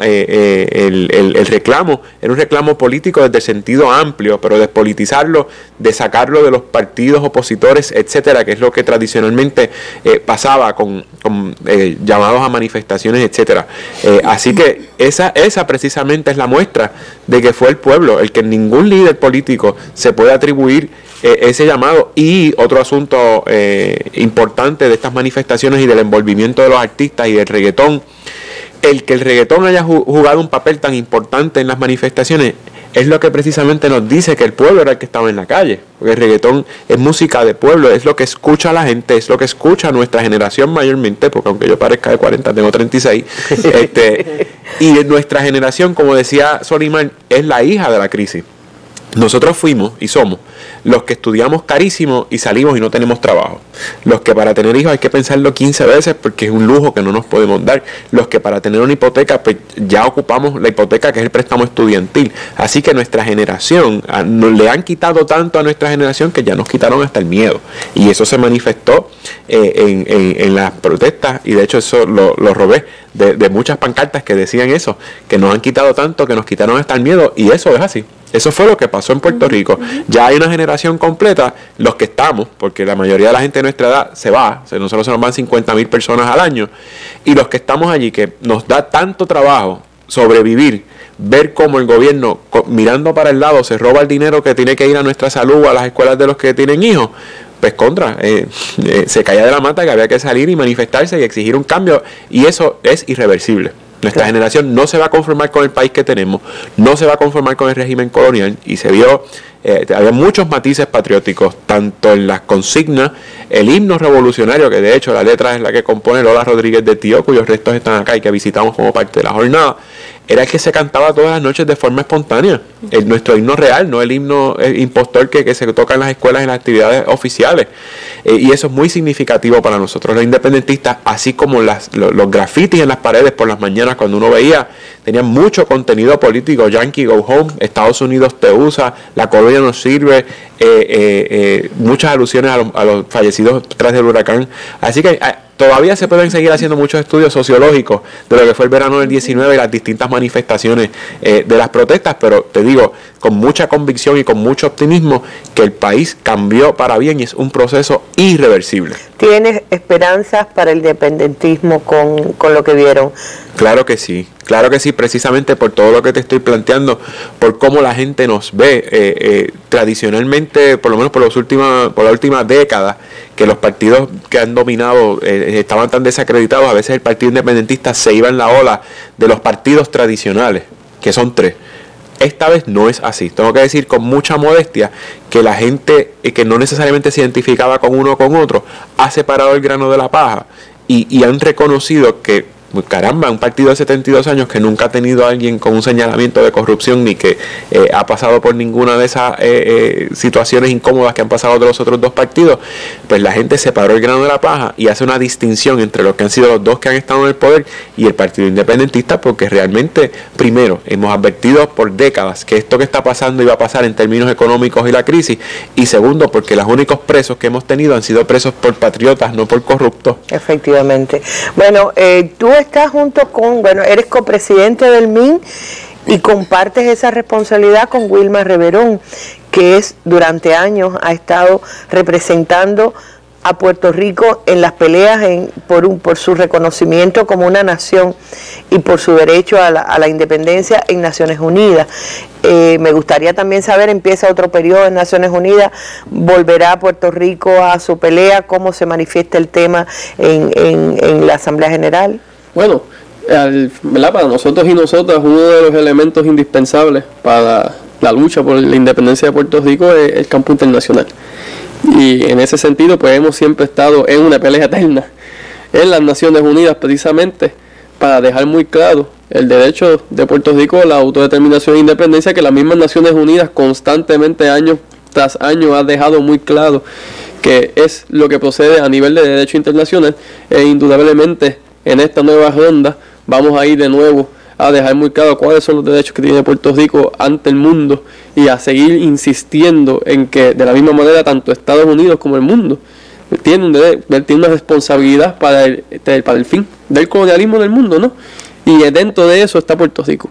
el reclamo. Era un reclamo político desde el sentido amplio, pero despolitizarlo, de sacarlo de los partidos opositores, etcétera, que es lo que tradicionalmente pasaba con llamados a manifestaciones, etcétera. Así que esa precisamente es la muestra de que fue el pueblo, el que ningún líder político se puede atribuir ese llamado. Y otro asunto importante de estas manifestaciones y del envolvimiento de los artistas y del reggaetón, el que el reggaetón haya jugado un papel tan importante en las manifestaciones, es lo que precisamente nos dice que el pueblo era el que estaba en la calle, porque el reggaetón es música de pueblo, es lo que escucha la gente, es lo que escucha nuestra generación mayormente, porque aunque yo parezca de 40, tengo 36, y nuestra generación, como decía Solimán, es la hija de la crisis. Nosotros fuimos y somos los que estudiamos carísimo y salimos y no tenemos trabajo. Los que para tener hijos hay que pensarlo 15 veces porque es un lujo que no nos podemos dar. Los que para tener una hipoteca, pues ya ocupamos la hipoteca, que es el préstamo estudiantil. Así que nuestra generación, le han quitado tanto a nuestra generación que ya nos quitaron hasta el miedo. Y eso se manifestó en las protestas, y de hecho eso lo robé de muchas pancartas que decían eso, que nos han quitado tanto que nos quitaron hasta el miedo, y eso es así. Eso fue lo que pasó en Puerto Rico. Ya hay una generación completa, los que estamos, porque la mayoría de la gente de nuestra edad se va, nosotros se nos van 50,000 personas al año, y los que estamos allí, que nos da tanto trabajo sobrevivir, ver cómo el gobierno, mirando para el lado, se roba el dinero que tiene que ir a nuestra salud, a las escuelas de los que tienen hijos, pues se caía de la mata que había que salir y manifestarse y exigir un cambio, y eso es irreversible. Nuestra generación no se va a conformar con el país que tenemos, no se va a conformar con el régimen colonial, y se vio, había muchos matices patrióticos, tanto en las consignas, el himno revolucionario, que de hecho la letra es la que compone Lola Rodríguez de Tío, cuyos restos están acá y que visitamos como parte de la jornada, era el que se cantaba todas las noches de forma espontánea. Nuestro himno real, no el himno impostor que se toca en las escuelas, en las actividades oficiales. Y eso es muy significativo para nosotros los independentistas, así como los grafitis en las paredes por las mañanas, cuando uno veía, tenían mucho contenido político: Yankee Go Home, Estados Unidos te usa, la colonia nos sirve, muchas alusiones a los fallecidos tras del huracán. Así que todavía se pueden seguir haciendo muchos estudios sociológicos de lo que fue el verano del 19 y las distintas manifestaciones de las protestas, pero te digo con mucha convicción y con mucho optimismo que el país cambió para bien y es un proceso irreversible. ¿Tienes esperanzas para el independentismo con lo que vieron? Claro que sí, precisamente por todo lo que te estoy planteando, por cómo la gente nos ve. Tradicionalmente, por lo menos por la última década, que los partidos que han dominado estaban tan desacreditados, a veces el Partido Independentista se iba en la ola de los partidos tradicionales, que son 3. Esta vez no es así. Tengo que decir con mucha modestia que la gente que no necesariamente se identificaba con uno o con otro ha separado el grano de la paja y han reconocido que, caramba, un partido de 72 años que nunca ha tenido a alguien con un señalamiento de corrupción ni que ha pasado por ninguna de esas situaciones incómodas que han pasado de los otros 2 partidos, pues la gente separó el grano de la paja y hace una distinción entre los que han sido los 2 que han estado en el poder y el Partido Independentista, porque realmente, primero, hemos advertido por décadas que esto que está pasando iba a pasar en términos económicos y la crisis, y segundo, porque los únicos presos que hemos tenido han sido presos por patriotas, no por corruptos. Efectivamente. Bueno, tú estás eres copresidente del MIN y compartes esa responsabilidad con Wilma Reverón, que durante años ha estado representando a Puerto Rico en las peleas por su reconocimiento como una nación y por su derecho a la independencia en Naciones Unidas. Me gustaría también saber, empieza otro periodo en Naciones Unidas, volverá Puerto Rico a su pelea, cómo se manifiesta el tema en la Asamblea General. Bueno, para nosotros y nosotras, uno de los elementos indispensables para la lucha por la independencia de Puerto Rico es el campo internacional. Y en ese sentido, pues hemos siempre estado en una pelea eterna en las Naciones Unidas, precisamente para dejar muy claro el derecho de Puerto Rico a la autodeterminación e independencia, que las mismas Naciones Unidas constantemente, año tras año, ha dejado muy claro que es lo que procede a nivel de derecho internacional. E indudablemente en esta nueva ronda vamos a ir de nuevo a dejar muy claro cuáles son los derechos que tiene Puerto Rico ante el mundo y a seguir insistiendo en que de la misma manera tanto Estados Unidos como el mundo tiene una responsabilidad para el fin del colonialismo en el mundo, ¿no? Y dentro de eso está Puerto Rico.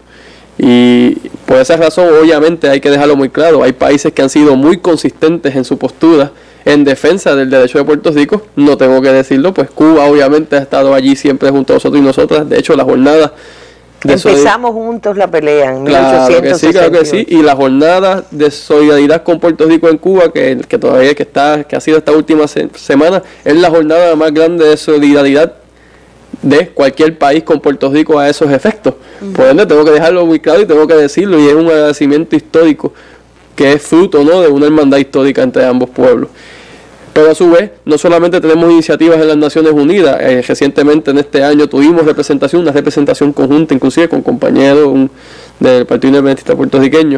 Y por esa razón, obviamente, hay que dejarlo muy claro. Hay países que han sido muy consistentes en su postura en defensa del derecho de Puerto Rico. No tengo que decirlo, pues Cuba obviamente ha estado allí siempre junto a nosotros y nosotras. De hecho, la jornada empezamos juntos la pelea en 1868. Claro que sí, y la jornada de solidaridad con Puerto Rico en Cuba, que todavía que ha sido esta última semana, es la jornada más grande de solidaridad de cualquier país con Puerto Rico a esos efectos. Por ende, tengo que dejarlo muy claro y tengo que decirlo, y es un agradecimiento histórico que es fruto, ¿no?, de una hermandad histórica entre ambos pueblos. Pero a su vez, no solamente tenemos iniciativas en las Naciones Unidas, recientemente en este año tuvimos una representación conjunta, inclusive con compañeros del Partido Independentista Puertorriqueño,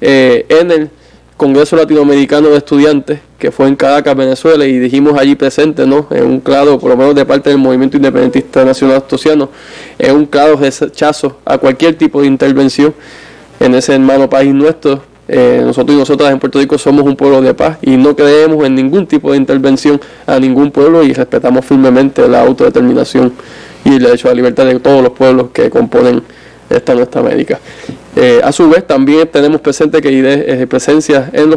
en el Congreso Latinoamericano de Estudiantes, que fue en Caracas, Venezuela, y dijimos allí presentes, ¿no?, en un claro, por lo menos de parte del Movimiento Independentista Nacional Astosiano, en un claro rechazo a cualquier tipo de intervención en ese hermano país nuestro. Nosotros y nosotras en Puerto Rico somos un pueblo de paz y no creemos en ningún tipo de intervención a ningún pueblo, y respetamos firmemente la autodeterminación y el derecho a la libertad de todos los pueblos que componen esta nuestra América. A su vez, también tenemos presente que presencia en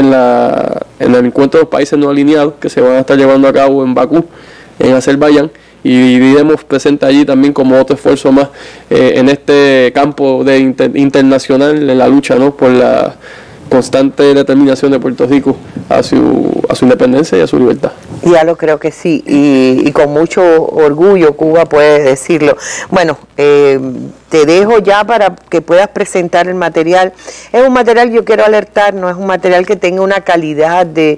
el encuentro de los países no alineados que se van a estar llevando a cabo en Bakú, en Azerbaiyán, y iremos presente allí también como otro esfuerzo más en este campo internacional, en la lucha, ¿no?, por la constante determinación de Puerto Rico a su independencia y a su libertad. Ya lo creo que sí, y con mucho orgullo Cuba puede decirlo. Bueno, te dejo ya para que puedas presentar el material. Es un material, yo quiero alertar, no es un material que tenga una calidad de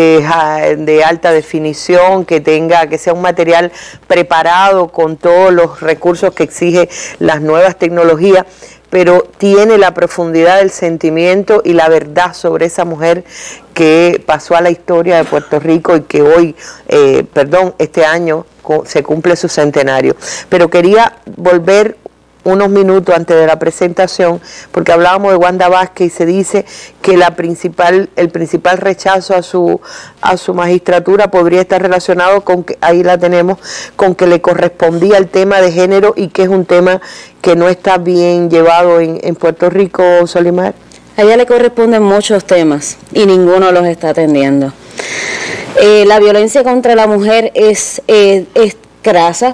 alta definición, que sea un material preparado con todos los recursos que exige las nuevas tecnologías, pero tiene la profundidad del sentimiento y la verdad sobre esa mujer que pasó a la historia de Puerto Rico y que hoy, este año se cumple su centenario. Pero quería volver unos minutos antes de la presentación, porque hablábamos de Wanda Vázquez y se dice que el principal rechazo a su magistratura podría estar relacionado con que, ahí la tenemos, con que le correspondía el tema de género y que es un tema que no está bien llevado en Puerto Rico, Solimar. A ella le corresponden muchos temas y ninguno los está atendiendo. La violencia contra la mujer es crasa.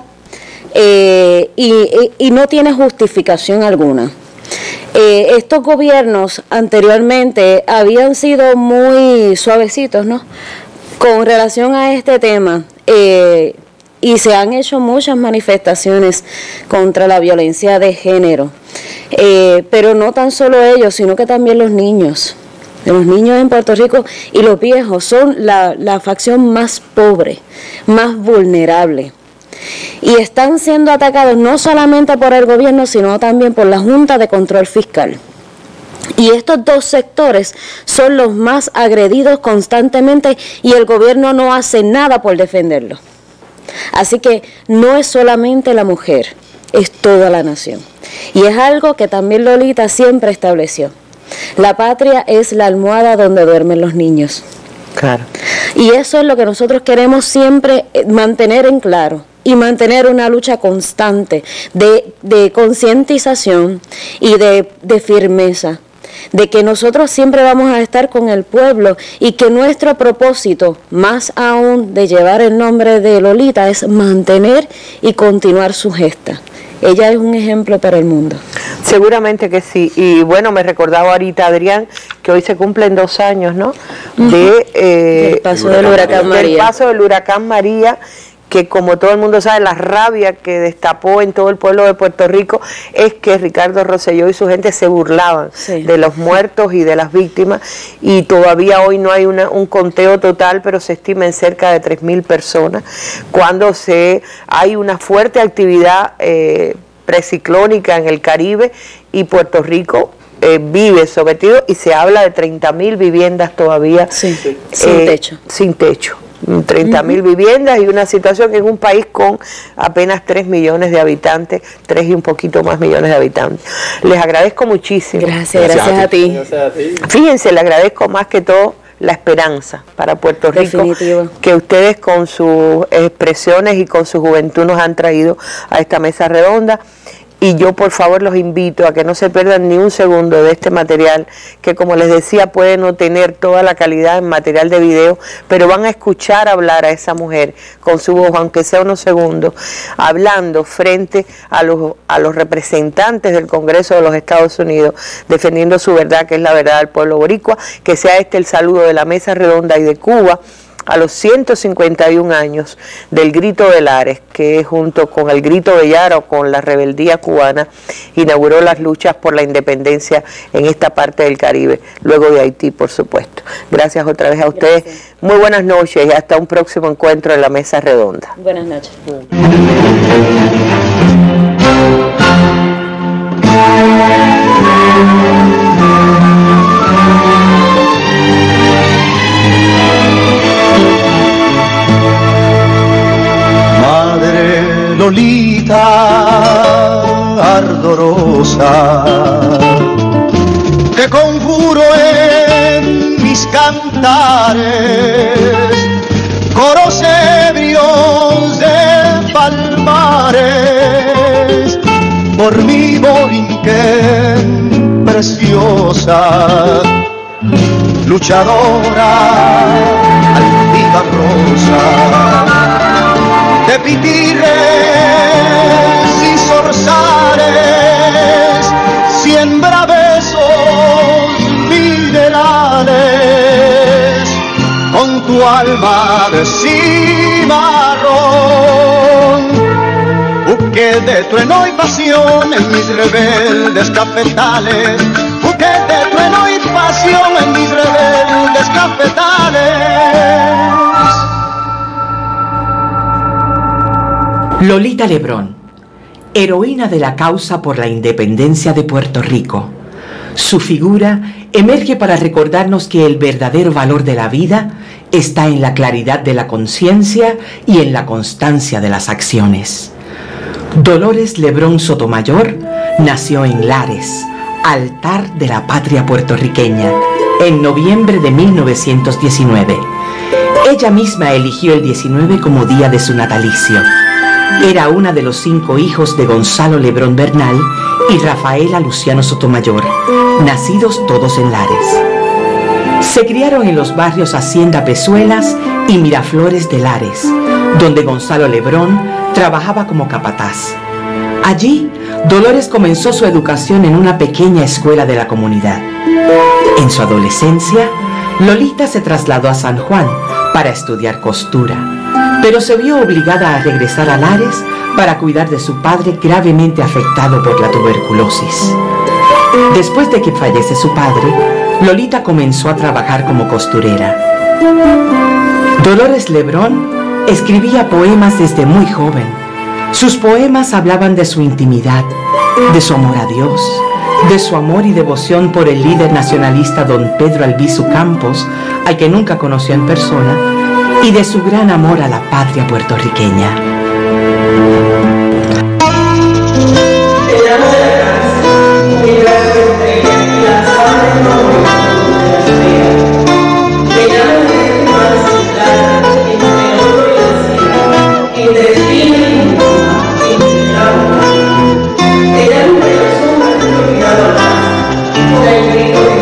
Y no tiene justificación alguna. Estos gobiernos anteriormente habían sido muy suavecitos, ¿no?, con relación a este tema, y se han hecho muchas manifestaciones contra la violencia de género, pero no tan solo ellos, sino que también los niños. Los niños en Puerto Rico y los viejos son la facción más pobre, más vulnerable. Y están siendo atacados no solamente por el gobierno, sino también por la Junta de Control Fiscal. Y estos dos sectores son los más agredidos constantemente y el gobierno no hace nada por defenderlos. Así que no es solamente la mujer, es toda la nación. Y es algo que también Lolita siempre estableció. La patria es la almohada donde duermen los niños. Claro. Y eso es lo que nosotros queremos siempre mantener en claro. Y mantener una lucha constante de concientización y de firmeza. de que nosotros siempre vamos a estar con el pueblo y que nuestro propósito, más aún de llevar el nombre de Lolita, es mantener y continuar su gesta. Ella es un ejemplo para el mundo. Seguramente que sí. Y bueno, me recordaba ahorita, Adrián, que hoy se cumplen 2 años, ¿no? Del paso del huracán María. Del paso del huracán María, que como todo el mundo sabe, la rabia que destapó en todo el pueblo de Puerto Rico es que Ricardo Rosselló y su gente se burlaban de los muertos y de las víctimas, y todavía hoy no hay un conteo total, pero se estima en cerca de 3.000 personas, cuando hay una fuerte actividad preciclónica en el Caribe, y Puerto Rico vive sometido, y se habla de 30.000 viviendas todavía sin techo. Sin techo. 30.000 viviendas, y una situación que es un país con apenas 3 millones de habitantes, 3 y un poquito más millones de habitantes. Les agradezco muchísimo. Gracias a ti. Fíjense, le agradezco más que todo la esperanza para Puerto Rico. Definitivo. Que ustedes con sus expresiones y con su juventud nos han traído a esta mesa redonda. Y yo por favor los invito a que no se pierdan ni un segundo de este material, que como les decía puede no tener toda la calidad en material de video, pero van a escuchar hablar a esa mujer con su voz, aunque sea unos segundos, hablando frente a los representantes del Congreso de los Estados Unidos, defendiendo su verdad, que es la verdad del pueblo boricua. Que sea este el saludo de la mesa redonda y de Cuba a los 151 años del Grito de Lares, que junto con el Grito de Yara, o con la rebeldía cubana, inauguró las luchas por la independencia en esta parte del Caribe, luego de Haití, por supuesto. Gracias otra vez a ustedes. Gracias. Muy buenas noches y hasta un próximo encuentro en la mesa redonda. Buenas noches. Lolita ardorosa, te conjuro en mis cantares, coros ebrios de palmares, por mi Borinquen preciosa, luchadora, altiva rosa, de pitires y zorzales, siembra besos minerales, con tu alma de cimarrón, buque de trueno y pasión en mis rebeldes cafetales, buque de trueno y pasión en mis rebeldes cafetales. Lolita Lebrón, heroína de la causa por la independencia de Puerto Rico. Su figura emerge para recordarnos que el verdadero valor de la vida está en la claridad de la conciencia y en la constancia de las acciones. Dolores Lebrón Sotomayor nació en Lares, altar de la patria puertorriqueña, en noviembre de 1919. Ella misma eligió el 19 como día de su natalicio. Era una de los 5 hijos de Gonzalo Lebrón Bernal y Rafaela Luciano Sotomayor, nacidos todos en Lares. Se criaron en los barrios Hacienda Pezuelas y Miraflores de Lares, donde Gonzalo Lebrón trabajaba como capataz. Allí, Dolores comenzó su educación en una pequeña escuela de la comunidad. En su adolescencia, Lolita se trasladó a San Juan para estudiar costura, pero se vio obligada a regresar a Lares para cuidar de su padre gravemente afectado por la tuberculosis. Después de que fallece su padre, Lolita comenzó a trabajar como costurera. Dolores Lebrón escribía poemas desde muy joven. Sus poemas hablaban de su intimidad, de su amor a Dios, de su amor y devoción por el líder nacionalista don Pedro Albizu Campos, al que nunca conoció en persona, y de su gran amor a la patria puertorriqueña. Ella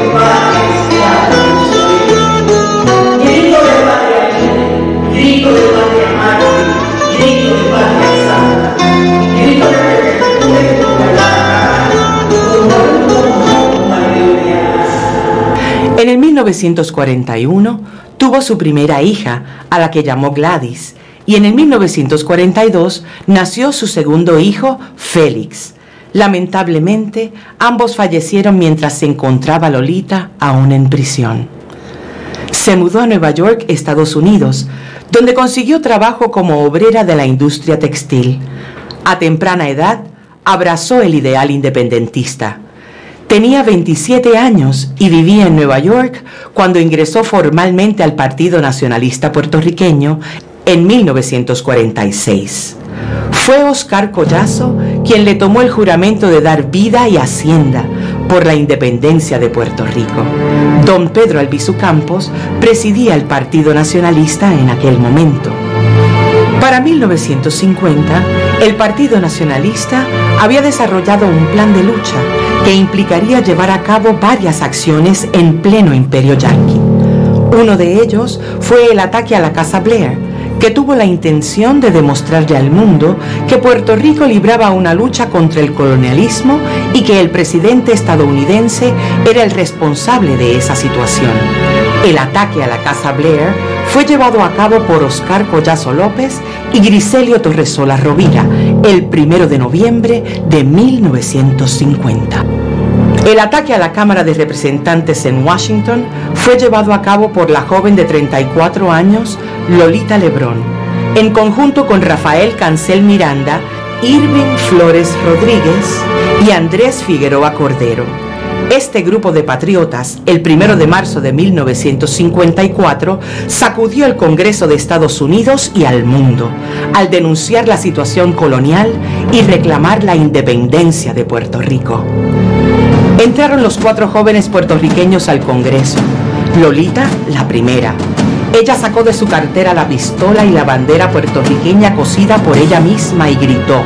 1941 tuvo su primera hija, a la que llamó Gladys, y en el 1942 nació su segundo hijo, Félix. Lamentablemente, ambos fallecieron mientras se encontraba Lolita aún en prisión. Se mudó a Nueva York, Estados Unidos, donde consiguió trabajo como obrera de la industria textil. A temprana edad, abrazó el ideal independentista. Tenía 27 años y vivía en Nueva York cuando ingresó formalmente al Partido Nacionalista Puertorriqueño en 1946. Fue Oscar Collazo quien le tomó el juramento de dar vida y hacienda por la independencia de Puerto Rico. Don Pedro Albizu Campos presidía el Partido Nacionalista en aquel momento. Para 1950, el Partido Nacionalista había desarrollado un plan de lucha que implicaría llevar a cabo varias acciones en pleno imperio yanqui. Uno de ellos fue el ataque a la Casa Blair, que tuvo la intención de demostrarle al mundo que Puerto Rico libraba una lucha contra el colonialismo y que el presidente estadounidense era el responsable de esa situación. El ataque a la Casa Blair fue llevado a cabo por Oscar Collazo López y Griselio Torresola Rovira el 1 de noviembre de 1950. El ataque a la Cámara de Representantes en Washington fue llevado a cabo por la joven de 34 años, Lolita Lebrón, en conjunto con Rafael Cancel Miranda, Irving Flores Rodríguez y Andrés Figueroa Cordero. Este grupo de patriotas, el 1 de marzo de 1954, sacudió el Congreso de Estados Unidos y al mundo, al denunciar la situación colonial y reclamar la independencia de Puerto Rico. Entraron los 4 jóvenes puertorriqueños al Congreso. Lolita, la primera. Ella sacó de su cartera la pistola y la bandera puertorriqueña cosida por ella misma y gritó.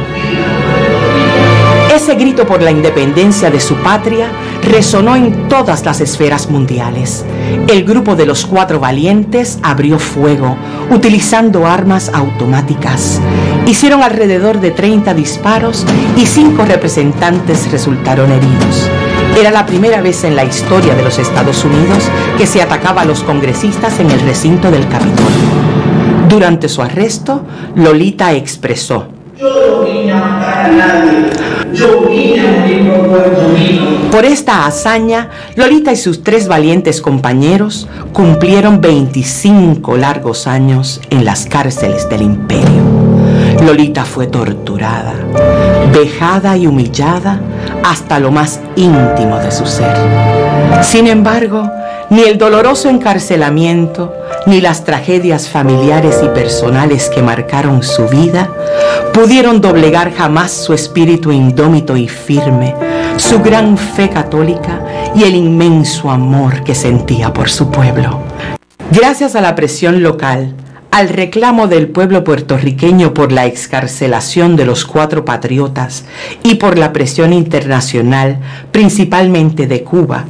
Ese grito por la independencia de su patria resonó en todas las esferas mundiales. El grupo de los 4 valientes abrió fuego, utilizando armas automáticas. Hicieron alrededor de 30 disparos y 5 representantes resultaron heridos. Era la primera vez en la historia de los Estados Unidos que se atacaba a los congresistas en el recinto del Capitolio. Durante su arresto, Lolita expresó: yo no vine a matar a nadie, yo vine a morir por Puerto Rico. Por esta hazaña, Lolita y sus 3 valientes compañeros cumplieron 25 largos años en las cárceles del imperio. Lolita fue torturada, vejada y humillada hasta lo más íntimo de su ser. Sin embargo, ni el doloroso encarcelamiento, ni las tragedias familiares y personales que marcaron su vida pudieron doblegar jamás su espíritu indómito y firme, su gran fe católica y el inmenso amor que sentía por su pueblo. Gracias a la presión local, al reclamo del pueblo puertorriqueño por la excarcelación de los 4 patriotas y por la presión internacional, principalmente de Cuba,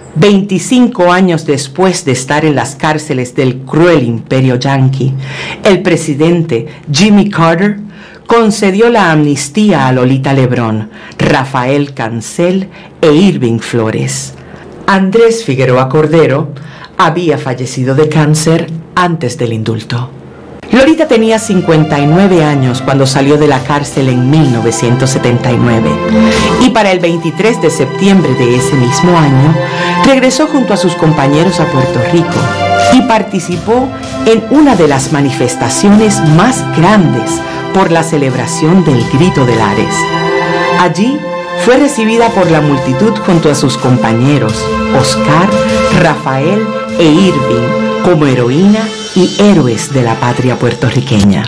25 años después de estar en las cárceles del cruel imperio yanqui, el presidente Jimmy Carter concedió la amnistía a Lolita Lebrón, Rafael Cancel e Irving Flores. Andrés Figueroa Cordero había fallecido de cáncer antes del indulto. Lolita tenía 59 años cuando salió de la cárcel en 1979 y para el 23 de septiembre de ese mismo año regresó junto a sus compañeros a Puerto Rico y participó en una de las manifestaciones más grandes por la celebración del Grito de Lares. Allí fue recibida por la multitud junto a sus compañeros Oscar, Rafael e Irving como heroína y héroes de la patria puertorriqueña.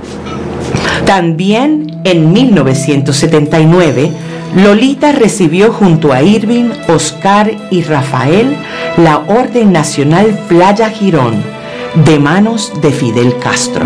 También en 1979, Lolita recibió junto a Irving, Oscar y Rafael la Orden Nacional Playa Girón de manos de Fidel Castro.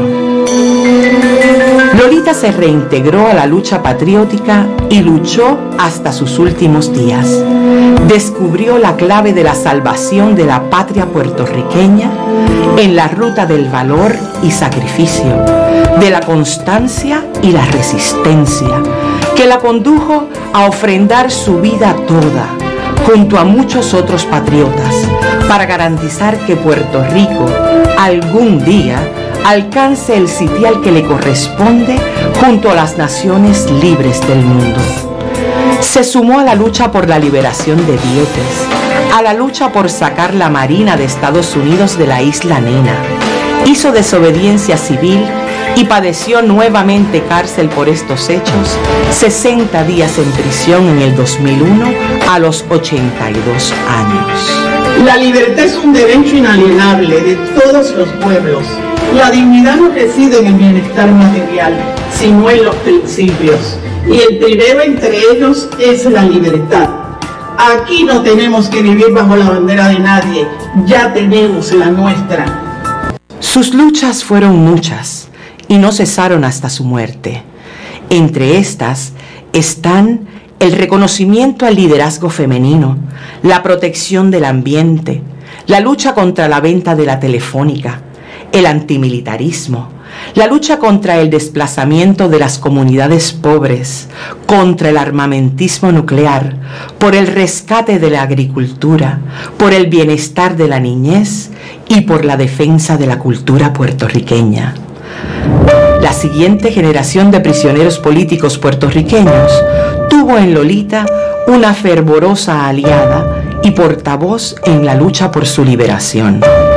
Lolita se reintegró a la lucha patriótica y luchó hasta sus últimos días. Descubrió la clave de la salvación de la patria puertorriqueña en la ruta del valor y sacrificio, de la constancia y la resistencia, que la condujo a ofrendar su vida toda, junto a muchos otros patriotas, para garantizar que Puerto Rico algún día alcance el sitial que le corresponde junto a las naciones libres del mundo. Se sumó a la lucha por la liberación de Vieques, a la lucha por sacar la Marina de Estados Unidos de la isla Nena. Hizo desobediencia civil y padeció nuevamente cárcel por estos hechos, 60 días en prisión en el 2001 a los 82 años. La libertad es un derecho inalienable de todos los pueblos. La dignidad no reside en el bienestar material, sino en los principios. Y el primero entre ellos es la libertad. Aquí no tenemos que vivir bajo la bandera de nadie, ya tenemos la nuestra. Sus luchas fueron muchas y no cesaron hasta su muerte. Entre estas están el reconocimiento al liderazgo femenino, la protección del ambiente, la lucha contra la venta de la telefónica, el antimilitarismo, la lucha contra el desplazamiento de las comunidades pobres, contra el armamentismo nuclear, por el rescate de la agricultura, por el bienestar de la niñez y por la defensa de la cultura puertorriqueña. La siguiente generación de prisioneros políticos puertorriqueños tuvo en Lolita una fervorosa aliada y portavoz en la lucha por su liberación.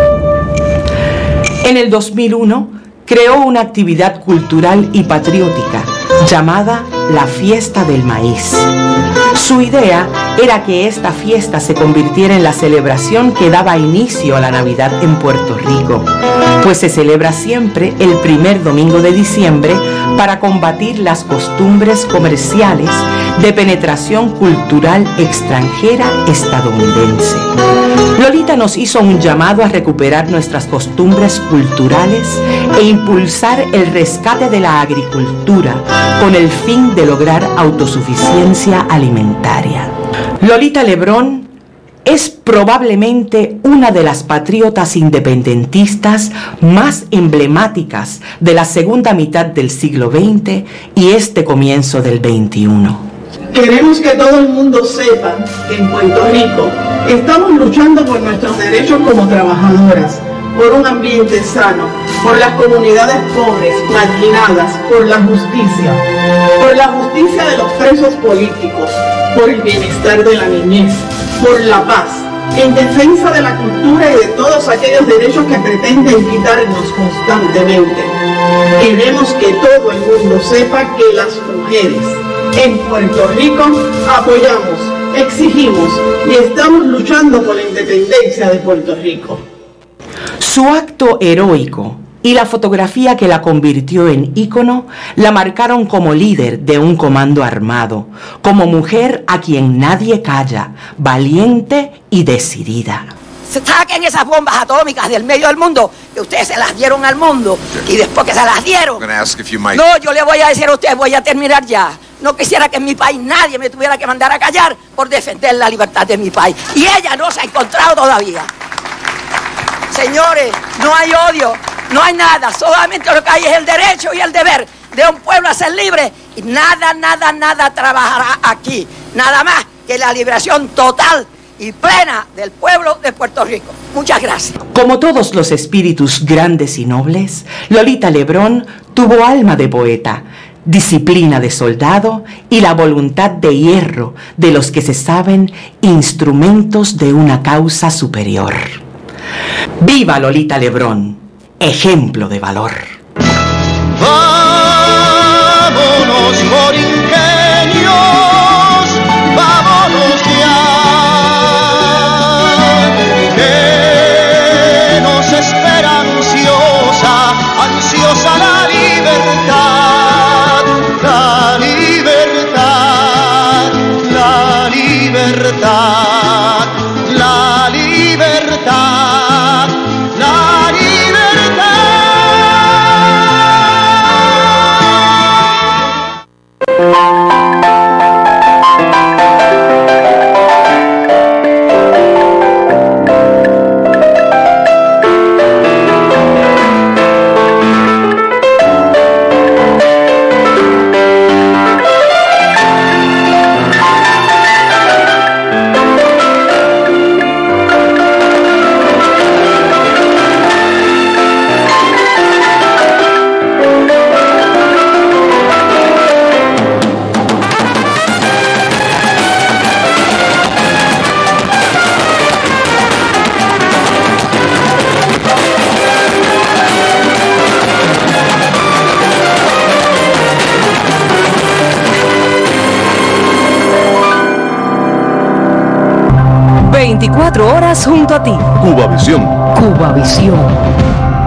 En el 2001 creó una actividad cultural y patriótica llamada la Fiesta del Maíz. Su idea era que esta fiesta se convirtiera en la celebración que daba inicio a la Navidad en Puerto Rico, pues se celebra siempre el primer domingo de diciembre para combatir las costumbres comerciales de penetración cultural extranjera estadounidense. Lolita nos hizo un llamado a recuperar nuestras costumbres culturales e impulsar el rescate de la agricultura con el fin de lograr autosuficiencia alimentaria. Lolita Lebrón es probablemente una de las patriotas independentistas más emblemáticas de la segunda mitad del siglo XX y este comienzo del XXI. Queremos que todo el mundo sepa que en Puerto Rico estamos luchando por nuestros derechos como trabajadoras, por un ambiente sano, por las comunidades pobres, marginadas, por la justicia de los presos políticos, por el bienestar de la niñez, por la paz, en defensa de la cultura y de todos aquellos derechos que pretenden quitarnos constantemente. Queremos que todo el mundo sepa que las mujeres en Puerto Rico apoyamos, exigimos y estamos luchando por la independencia de Puerto Rico. Su acto heroico y la fotografía que la convirtió en ícono la marcaron como líder de un comando armado, como mujer a quien nadie calla, valiente y decidida. Saquen esas bombas atómicas del medio del mundo, que ustedes se las dieron al mundo, y después que se las dieron, no, yo le voy a decir a ustedes, voy a terminar ya. No quisiera que en mi país nadie me tuviera que mandar a callar por defender la libertad de mi país. Y ella no se ha encontrado todavía. Señores, no hay odio, no hay nada, solamente lo que hay es el derecho y el deber de un pueblo a ser libre. Y nada trabajará aquí, nada más que la liberación total y plena del pueblo de Puerto Rico. Muchas gracias. Como todos los espíritus grandes y nobles, Lolita Lebrón tuvo alma de poeta, disciplina de soldado y la voluntad de hierro de los que se saben instrumentos de una causa superior. ¡Viva Lolita Lebrón! Ejemplo de valor. Vámonos, morinqueños, vámonos ya, que nos espera ansiosa la libertad, la libertad, la libertad, la libertad, la libertad. Estamos junto a ti. Cubavisión. Cubavisión.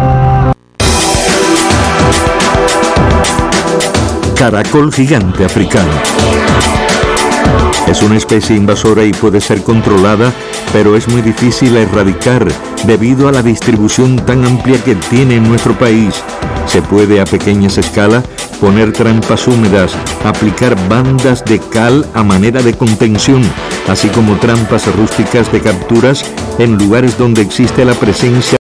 Caracol gigante africano. Es una especie invasora y puede ser controlada, pero es muy difícil erradicar debido a la distribución tan amplia que tiene en nuestro país. Se puede a pequeñas escalas poner trampas húmedas, aplicar bandas de cal a manera de contención, así como trampas rústicas de capturas en lugares donde existe la presencia